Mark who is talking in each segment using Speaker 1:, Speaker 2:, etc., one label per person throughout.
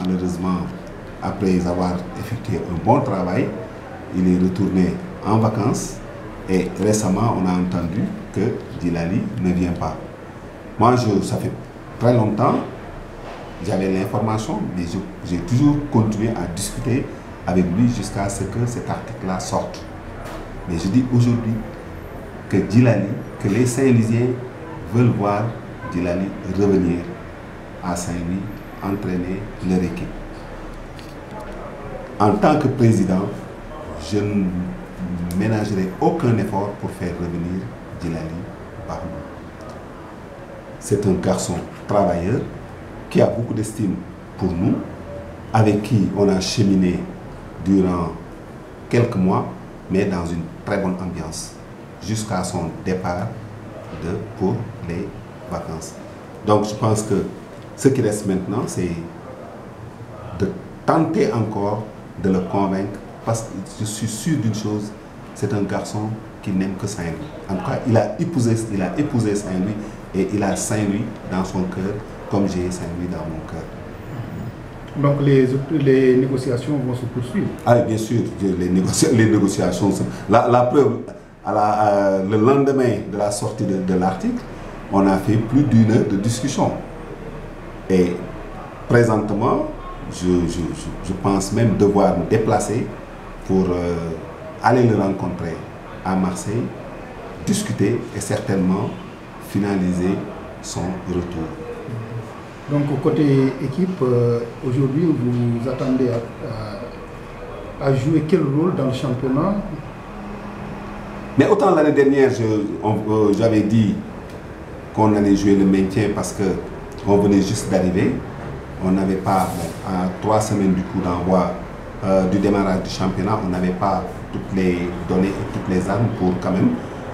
Speaker 1: malheureusement, après avoir effectué un bon travail, il est retourné en vacances et récemment on a entendu que Djilali ne vient pas. Moi, ça fait très longtemps, j'avais l'information, mais j'ai toujours continué à discuter avec lui jusqu'à ce que cet article-là sorte. Mais je dis aujourd'hui que Djilali, que les Saint-Louisiens veulent voir Djilali revenir à Saint-Louis, entraîner leur équipe. En tant que président, je ne ménagerai aucun effort pour faire revenir Djilali Bahou. C'est un garçon travailleur qui a beaucoup d'estime pour nous, avec qui on a cheminé durant quelques mois, mais dans une très bonne ambiance, jusqu'à son départ pour les vacances. Donc je pense que ce qui reste maintenant, c'est de tenter encore de le convaincre, parce que je suis sûr d'une chose, c'est un garçon qui n'aime que Saint-Louis. En tout cas, il a épousé Saint-Louis et il a Saint-Louis dans son cœur, comme j'ai Saint-Louis dans mon cœur.
Speaker 2: Donc les négociations vont se poursuivre?
Speaker 1: Ah, bien sûr, les négociations. La preuve, le lendemain de la sortie de l'article, on a fait plus d'1 heure de discussion. Et présentement, je pense même devoir me déplacer pour aller le rencontrer à Marseille, discuter et certainement finaliser son retour.
Speaker 2: Donc côté équipe, aujourd'hui vous attendez à jouer quel rôle dans le championnat?
Speaker 1: Mais autant l'année dernière, j'avais dit qu'on allait jouer le maintien parce qu'on venait juste d'arriver. On n'avait pas, à 3 semaines du coup d'envoi du démarrage du championnat, on n'avait pas toutes les données et toutes les armes pour quand même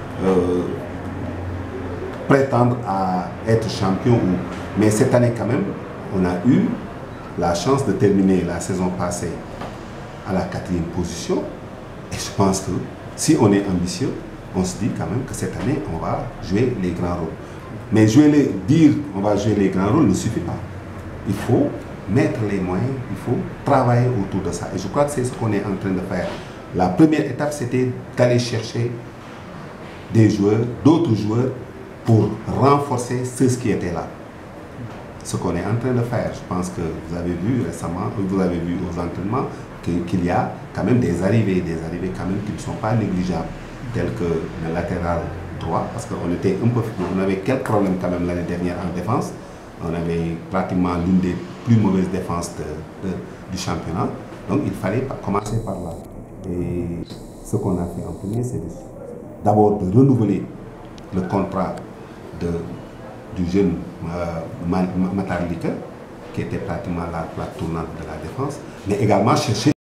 Speaker 1: prétendre à être champion. Mais cette année quand même, on a eu la chance de terminer la saison passée à la 4e position. Et je pense que si on est ambitieux, on se dit quand même que cette année, on va jouer les grands rôles. Mais dire on va jouer les grands rôles ne suffit pas. Il faut mettre les moyens, il faut travailler autour de ça. Et je crois que c'est ce qu'on est en train de faire. La première étape, c'était d'aller chercher des joueurs, d'autres joueurs, pour renforcer ceux qui étaient là. Ce qu'on est en train de faire, je pense que vous avez vu récemment, vous avez vu aux entraînements, qu'il y a quand même des arrivées quand même qui ne sont pas négligeables, tels que le latéral droit, parce qu'on était un peu, on avait quelques problèmes quand même l'année dernière en défense. On avait pratiquement l'une des plus mauvaises défenses du championnat. Donc il fallait commencer par là. Et ce qu'on a fait en premier, c'est d'abord de renouveler le contrat du jeune Matar Lika, qui était pratiquement la tournante de la défense, mais également chercher